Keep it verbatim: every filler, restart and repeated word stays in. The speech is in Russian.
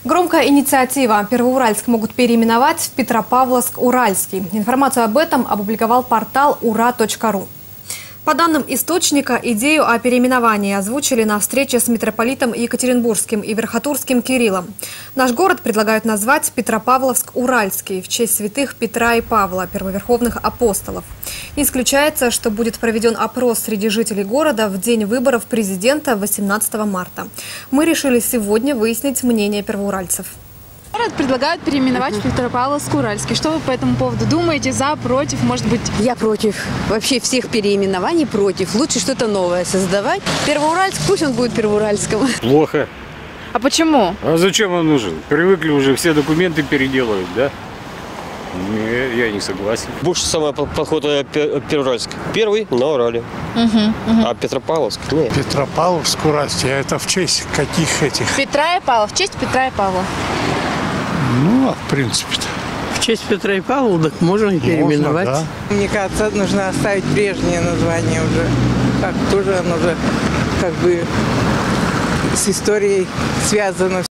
Громкая инициатива. Первоуральск могут переименовать в Петропавловск-Уральский. Информацию об этом опубликовал портал ура точка ру. По данным источника, идею о переименовании озвучили на встрече с митрополитом Екатеринбургским и Верхотурским Кириллом. Наш город предлагают назвать Петропавловск-Уральский в честь святых Петра и Павла, первоверховных апостолов. Не исключается, что будет проведен опрос среди жителей города в день выборов президента восемнадцатого марта. Мы решили сегодня выяснить мнение первоуральцев. Город предлагают переименовать в Петропавловск-Уральский. Что вы по этому поводу думаете? За, против, может быть? Я против. Вообще всех переименований против. Лучше что-то новое создавать. Первоуральск, пусть он будет Первоуральском. Плохо. А почему? А зачем он нужен? Привыкли уже, все документы переделывать, да? Не, я не согласен. Больше самое подходит Первоуральск. Первый на Урале. Угу, угу. А Петропавловск нет. Петропавловск, Уральский. А это в честь каких этих? Петра и Павла. В честь Петра и Павла. Ну, а в принципе-то. В честь Петра и Павла, так можно и переименовать. Можно, да. Мне кажется, нужно оставить прежнее название уже. Как тоже оно уже как бы с историей связано.